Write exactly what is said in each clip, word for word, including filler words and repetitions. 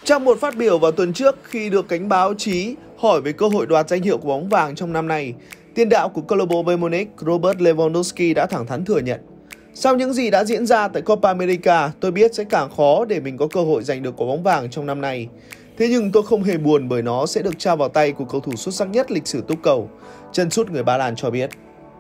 Trong một phát biểu vào tuần trước khi được cánh báo chí hỏi về cơ hội đoạt danh hiệu của bóng vàng trong năm nay, tiền đạo của câu lạc bộ Bayern Munich Robert Lewandowski đã thẳng thắn thừa nhận: "Sau những gì đã diễn ra tại Copa America, tôi biết sẽ càng khó để mình có cơ hội giành được quả bóng vàng trong năm nay. Thế nhưng tôi không hề buồn bởi nó sẽ được trao vào tay của cầu thủ xuất sắc nhất lịch sử túc cầu", chân sút người Ba Lan cho biết.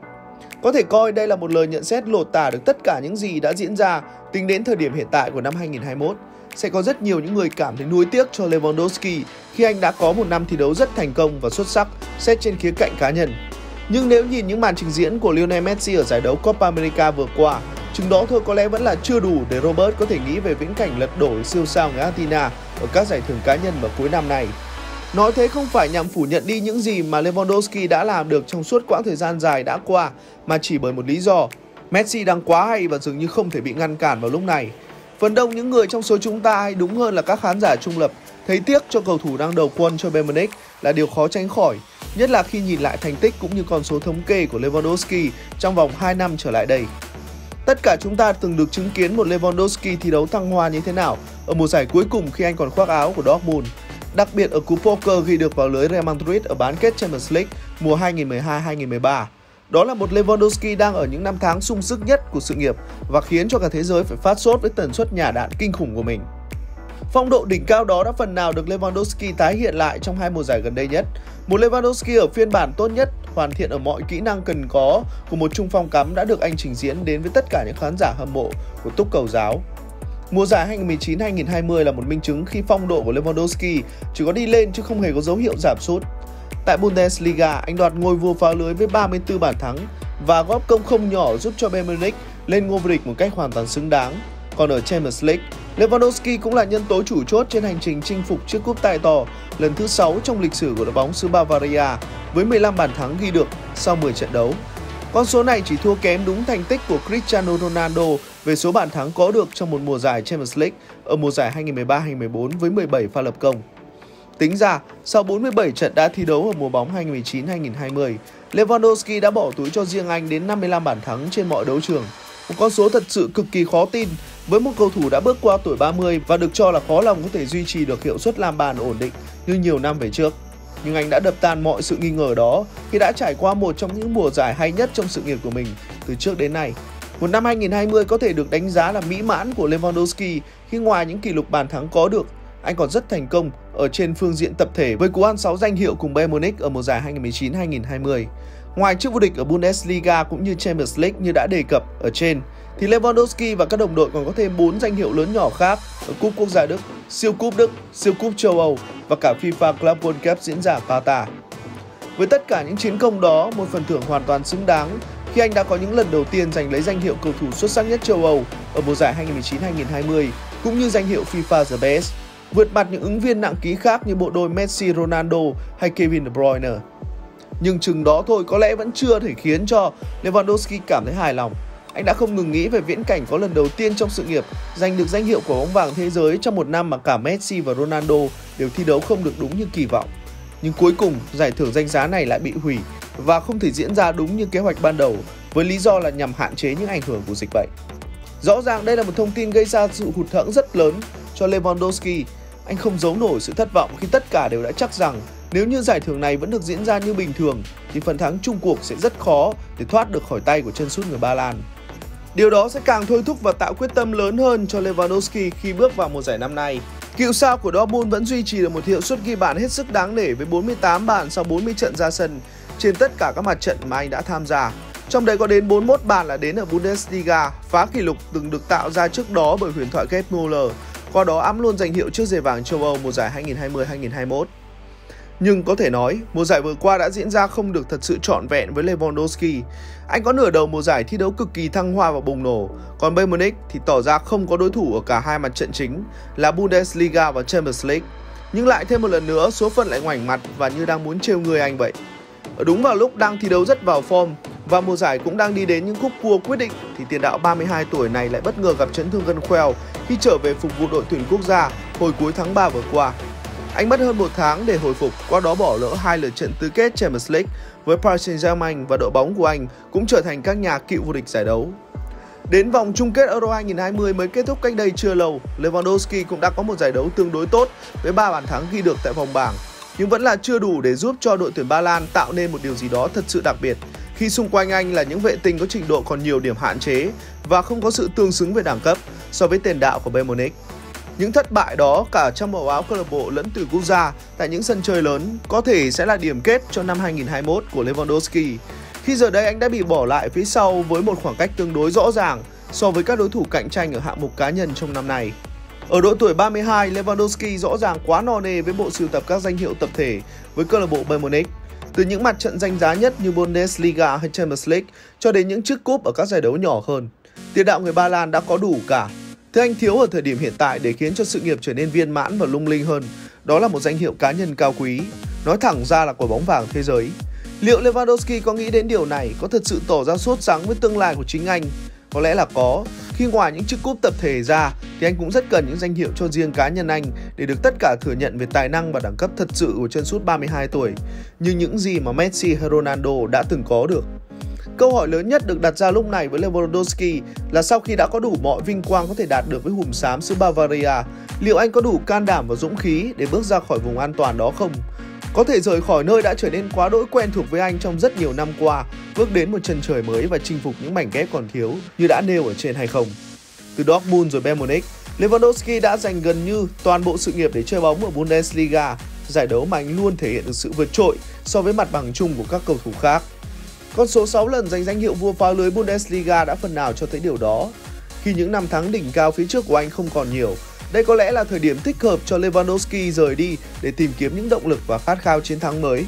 Có thể coi đây là một lời nhận xét lột tả được tất cả những gì đã diễn ra tính đến thời điểm hiện tại của năm hai nghìn không trăm hai mươi mốt. Sẽ có rất nhiều những người cảm thấy nuối tiếc cho Lewandowski khi anh đã có một năm thi đấu rất thành công và xuất sắc xét trên khía cạnh cá nhân. Nhưng nếu nhìn những màn trình diễn của Lionel Messi ở giải đấu Copa America vừa qua, chừng đó thôi có lẽ vẫn là chưa đủ để Robert có thể nghĩ về viễn cảnh lật đổ siêu sao người Argentina ở các giải thưởng cá nhân vào cuối năm này. Nói thế không phải nhằm phủ nhận đi những gì mà Lewandowski đã làm được trong suốt quãng thời gian dài đã qua, mà chỉ bởi một lý do: Messi đang quá hay và dường như không thể bị ngăn cản vào lúc này. Phần đông những người trong số chúng ta, hay đúng hơn là các khán giả trung lập, thấy tiếc cho cầu thủ đang đầu quân cho Bayern Munich là điều khó tránh khỏi, nhất là khi nhìn lại thành tích cũng như con số thống kê của Lewandowski trong vòng hai năm trở lại đây. Tất cả chúng ta từng được chứng kiến một Lewandowski thi đấu thăng hoa như thế nào ở mùa giải cuối cùng khi anh còn khoác áo của Dortmund, đặc biệt ở cú poker ghi được vào lưới Real Madrid ở bán kết Champions League mùa hai nghìn không trăm mười hai hai nghìn không trăm mười ba. Đó là một Lewandowski đang ở những năm tháng sung sức nhất của sự nghiệp và khiến cho cả thế giới phải phát sốt với tần suất nhả đạn kinh khủng của mình. Phong độ đỉnh cao đó đã phần nào được Lewandowski tái hiện lại trong hai mùa giải gần đây nhất. Một Lewandowski ở phiên bản tốt nhất, hoàn thiện ở mọi kỹ năng cần có của một trung phong cắm đã được anh trình diễn đến với tất cả những khán giả hâm mộ của túc cầu giáo. Mùa giải hai nghìn không trăm mười chín hai nghìn không trăm hai mươi là một minh chứng khi phong độ của Lewandowski chỉ có đi lên chứ không hề có dấu hiệu giảm sút. Tại Bundesliga, anh đoạt ngôi vua phá lưới với ba mươi tư bàn thắng và góp công không nhỏ giúp cho Bayern Munich lên ngôi vô địch một cách hoàn toàn xứng đáng. Còn ở Champions League, Lewandowski cũng là nhân tố chủ chốt trên hành trình chinh phục chiếc cúp tài to lần thứ sáu trong lịch sử của đội bóng xứ Bavaria với mười lăm bàn thắng ghi được sau mười trận đấu. Con số này chỉ thua kém đúng thành tích của Cristiano Ronaldo về số bàn thắng có được trong một mùa giải Champions League ở mùa giải hai nghìn không trăm mười ba hai nghìn không trăm mười bốn với mười bảy pha lập công. Tính ra, sau bốn mươi bảy trận đã thi đấu ở mùa bóng hai nghìn không trăm mười chín hai nghìn không trăm hai mươi, Lewandowski đã bỏ túi cho riêng anh đến năm mươi lăm bàn thắng trên mọi đấu trường. Một con số thật sự cực kỳ khó tin với một cầu thủ đã bước qua tuổi ba mươi và được cho là khó lòng có thể duy trì được hiệu suất làm bàn ổn định như nhiều năm về trước. Nhưng anh đã đập tan mọi sự nghi ngờ đó khi đã trải qua một trong những mùa giải hay nhất trong sự nghiệp của mình từ trước đến nay. Một năm hai nghìn không trăm hai mươi có thể được đánh giá là mỹ mãn của Lewandowski khi ngoài những kỷ lục bàn thắng có được, anh còn rất thành công ở trên phương diện tập thể với cú ăn sáu danh hiệu cùng Bayern Munich ở mùa giải hai nghìn không trăm mười chín hai nghìn không trăm hai mươi. Ngoài chức vô địch ở Bundesliga cũng như Champions League như đã đề cập ở trên, thì Lewandowski và các đồng đội còn có thêm bốn danh hiệu lớn nhỏ khác ở Cúp Quốc gia Đức, Siêu Cúp Đức, Siêu Cúp châu Âu và cả FIFA Club World Cup diễn ra ở Qatar. Với tất cả những chiến công đó, một phần thưởng hoàn toàn xứng đáng khi anh đã có những lần đầu tiên giành lấy danh hiệu cầu thủ xuất sắc nhất châu Âu ở mùa giải hai nghìn không trăm mười chín hai nghìn không trăm hai mươi cũng như danh hiệu FIFA The Best, vượt mặt những ứng viên nặng ký khác như bộ đôi Messi, Ronaldo hay Kevin De Bruyne. Nhưng chừng đó thôi có lẽ vẫn chưa thể khiến cho Lewandowski cảm thấy hài lòng. Anh đã không ngừng nghĩ về viễn cảnh có lần đầu tiên trong sự nghiệp giành được danh hiệu quả bóng vàng thế giới trong một năm mà cả Messi và Ronaldo đều thi đấu không được đúng như kỳ vọng. Nhưng cuối cùng, giải thưởng danh giá này lại bị hủy và không thể diễn ra đúng như kế hoạch ban đầu với lý do là nhằm hạn chế những ảnh hưởng của dịch bệnh. Rõ ràng đây là một thông tin gây ra sự hụt hẫng rất lớn cho Lewandowski. Anh không giấu nổi sự thất vọng khi tất cả đều đã chắc rằng nếu như giải thưởng này vẫn được diễn ra như bình thường thì phần thắng chung cuộc sẽ rất khó để thoát được khỏi tay của chân sút người Ba Lan. Điều đó sẽ càng thôi thúc và tạo quyết tâm lớn hơn cho Lewandowski khi bước vào mùa giải năm nay. Cựu sao của Dortmund vẫn duy trì được một hiệu suất ghi bàn hết sức đáng nể với bốn mươi tám bàn sau bốn mươi trận ra sân trên tất cả các mặt trận mà anh đã tham gia. Trong đấy có đến bốn mươi mốt bàn là đến ở Bundesliga, phá kỷ lục từng được tạo ra trước đó bởi huyền thoại Gerd Müller, qua đó ẵm luôn danh hiệu chiếc giày vàng châu Âu mùa giải hai nghìn không trăm hai mươi hai nghìn không trăm hai mươi mốt. Nhưng có thể nói, mùa giải vừa qua đã diễn ra không được thật sự trọn vẹn với Lewandowski. Anh có nửa đầu mùa giải thi đấu cực kỳ thăng hoa và bùng nổ, còn Bayern Munich thì tỏ ra không có đối thủ ở cả hai mặt trận chính là Bundesliga và Champions League. Nhưng lại thêm một lần nữa, số phận lại ngoảnh mặt và như đang muốn trêu người anh vậy. Ở đúng vào lúc đang thi đấu rất vào form và mùa giải cũng đang đi đến những khúc cua quyết định thì tiền đạo ba mươi hai tuổi này lại bất ngờ gặp chấn thương gân khoeo khi trở về phục vụ đội tuyển quốc gia hồi cuối tháng ba vừa qua. Anh mất hơn một tháng để hồi phục, qua đó bỏ lỡ hai lượt trận tứ kết Champions League với Paris Saint-Germain và đội bóng của anh cũng trở thành các nhà cựu vô địch giải đấu. Đến vòng chung kết Euro hai không hai không mới kết thúc cách đây chưa lâu, Lewandowski cũng đã có một giải đấu tương đối tốt với ba bàn thắng ghi được tại vòng bảng, nhưng vẫn là chưa đủ để giúp cho đội tuyển Ba Lan tạo nên một điều gì đó thật sự đặc biệt, khi xung quanh anh là những vệ tinh có trình độ còn nhiều điểm hạn chế và không có sự tương xứng về đẳng cấp so với tiền đạo của Bayern Munich. Những thất bại đó cả trong màu áo câu lạc bộ lẫn từ quốc gia tại những sân chơi lớn có thể sẽ là điểm kết cho năm hai không hai mốt của Lewandowski, khi giờ đây anh đã bị bỏ lại phía sau với một khoảng cách tương đối rõ ràng so với các đối thủ cạnh tranh ở hạng mục cá nhân trong năm nay. Ở độ tuổi ba mươi hai, Lewandowski rõ ràng quá no nê với bộ sưu tập các danh hiệu tập thể với câu lạc bộ Bayern Munich. Từ những mặt trận danh giá nhất như Bundesliga hay Champions League cho đến những chiếc cúp ở các giải đấu nhỏ hơn, tiền đạo người Ba Lan đã có đủ cả. Thứ anh thiếu ở thời điểm hiện tại để khiến cho sự nghiệp trở nên viên mãn và lung linh hơn, đó là một danh hiệu cá nhân cao quý, nói thẳng ra là quả bóng vàng thế giới. Liệu Lewandowski có nghĩ đến điều này, có thật sự tỏ ra sốt sắng với tương lai của chính anh? Có lẽ là có. Khi ngoài những chiếc cúp tập thể ra thì anh cũng rất cần những danh hiệu cho riêng cá nhân anh để được tất cả thừa nhận về tài năng và đẳng cấp thật sự của chân sút ba mươi hai tuổi, như những gì mà Messi hay Ronaldo đã từng có được. Câu hỏi lớn nhất được đặt ra lúc này với Lewandowski là sau khi đã có đủ mọi vinh quang có thể đạt được với hùm xám xứ Bavaria, liệu anh có đủ can đảm và dũng khí để bước ra khỏi vùng an toàn đó không? Có thể rời khỏi nơi đã trở nên quá đỗi quen thuộc với anh trong rất nhiều năm qua, bước đến một chân trời mới và chinh phục những mảnh ghép còn thiếu như đã nêu ở trên hay không? Từ Dortmund rồi Bayern Munich, Lewandowski đã dành gần như toàn bộ sự nghiệp để chơi bóng ở Bundesliga, giải đấu mà anh luôn thể hiện được sự vượt trội so với mặt bằng chung của các cầu thủ khác. Con số sáu lần giành danh hiệu vua phá lưới Bundesliga đã phần nào cho thấy điều đó. Khi những năm tháng đỉnh cao phía trước của anh không còn nhiều, đây có lẽ là thời điểm thích hợp cho Lewandowski rời đi để tìm kiếm những động lực và khát khao chiến thắng mới.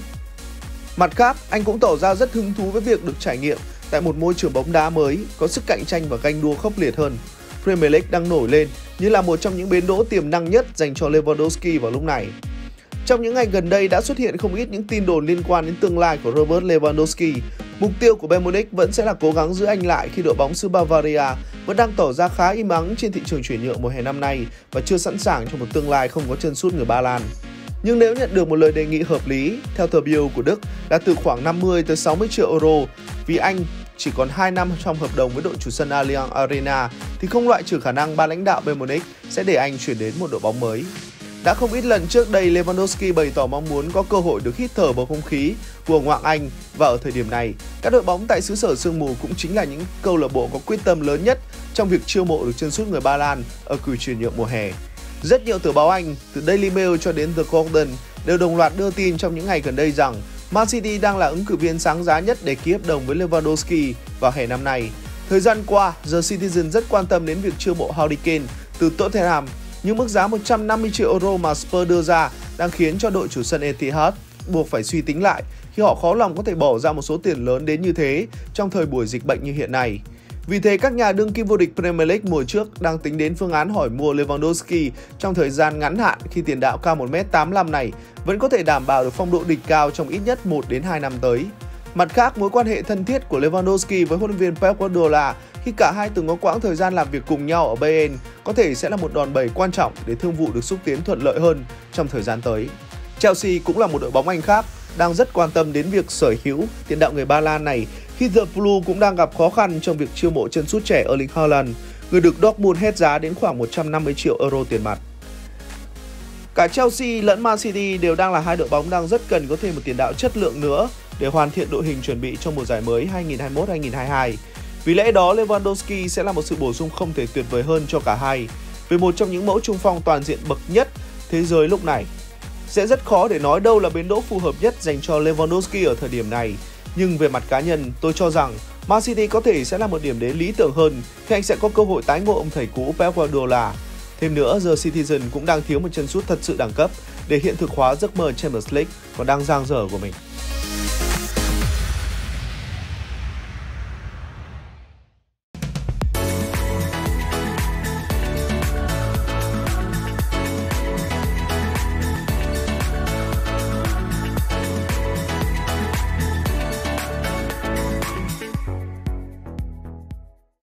Mặt khác, anh cũng tỏ ra rất hứng thú với việc được trải nghiệm tại một môi trường bóng đá mới, có sức cạnh tranh và ganh đua khốc liệt hơn. Premier League đang nổi lên như là một trong những bến đỗ tiềm năng nhất dành cho Lewandowski vào lúc này. Trong những ngày gần đây đã xuất hiện không ít những tin đồn liên quan đến tương lai của Robert Lewandowski. Mục tiêu của Bayern Munich vẫn sẽ là cố gắng giữ anh lại khi đội bóng xứ Bavaria vẫn đang tỏ ra khá im ắng trên thị trường chuyển nhượng mùa hè năm nay và chưa sẵn sàng cho một tương lai không có chân sút người Ba Lan. Nhưng nếu nhận được một lời đề nghị hợp lý, theo tờ Bild của Đức là từ khoảng năm mươi tới sáu mươi triệu euro, vì anh chỉ còn hai năm trong hợp đồng với đội chủ sân Allianz Arena, thì không loại trừ khả năng ban lãnh đạo Bayern Munich sẽ để anh chuyển đến một đội bóng mới. Đã không ít lần trước đây, Lewandowski bày tỏ mong muốn có cơ hội được hít thở bầu không khí của ngoại Anh, và ở thời điểm này, các đội bóng tại xứ sở sương mù cũng chính là những câu lạc bộ có quyết tâm lớn nhất trong việc chiêu mộ được chân sút người Ba Lan ở kỳ chuyển nhượng mùa hè. Rất nhiều tờ báo Anh, từ Daily Mail cho đến The Guardian đều đồng loạt đưa tin trong những ngày gần đây rằng Man City đang là ứng cử viên sáng giá nhất để ký hợp đồng với Lewandowski vào hè năm nay. Thời gian qua, The Citizen rất quan tâm đến việc chiêu mộ Harry Kane từ Tottenham, nhưng mức giá một trăm năm mươi triệu euro mà Spurs đưa ra đang khiến cho đội chủ sân Etihad buộc phải suy tính lại khi họ khó lòng có thể bỏ ra một số tiền lớn đến như thế trong thời buổi dịch bệnh như hiện nay. Vì thế, các nhà đương kim vô địch Premier League mùa trước đang tính đến phương án hỏi mua Lewandowski trong thời gian ngắn hạn, khi tiền đạo cao một mét tám mươi lăm này vẫn có thể đảm bảo được phong độ đỉnh cao trong ít nhất một đến hai năm tới. Mặt khác, mối quan hệ thân thiết của Lewandowski với huấn luyện viên Pep Guardiola khi cả hai từng có quãng thời gian làm việc cùng nhau ở Bayern có thể sẽ là một đòn bẩy quan trọng để thương vụ được xúc tiến thuận lợi hơn trong thời gian tới. Chelsea cũng là một đội bóng Anh khác đang rất quan tâm đến việc sở hữu tiền đạo người Ba Lan này, khi The Blue cũng đang gặp khó khăn trong việc chiêu mộ chân sút trẻ Erling Haaland, người được Dortmund hết giá đến khoảng một trăm năm mươi triệu euro tiền mặt. Cả Chelsea lẫn Man City đều đang là hai đội bóng đang rất cần có thêm một tiền đạo chất lượng nữa để hoàn thiện đội hình chuẩn bị cho mùa giải mới hai nghìn không trăm hai mươi mốt hai nghìn không trăm hai mươi hai. Vì lẽ đó, Lewandowski sẽ là một sự bổ sung không thể tuyệt vời hơn cho cả hai, về một trong những mẫu trung phong toàn diện bậc nhất thế giới lúc này. Sẽ rất khó để nói đâu là bến đỗ phù hợp nhất dành cho Lewandowski ở thời điểm này, nhưng về mặt cá nhân, tôi cho rằng Man City có thể sẽ là một điểm đến lý tưởng hơn khi anh sẽ có cơ hội tái ngộ ông thầy cũ Pep Guardiola. Thêm nữa, The Citizen cũng đang thiếu một chân sút thật sự đẳng cấp để hiện thực hóa giấc mơ Champions League còn đang dang dở của mình.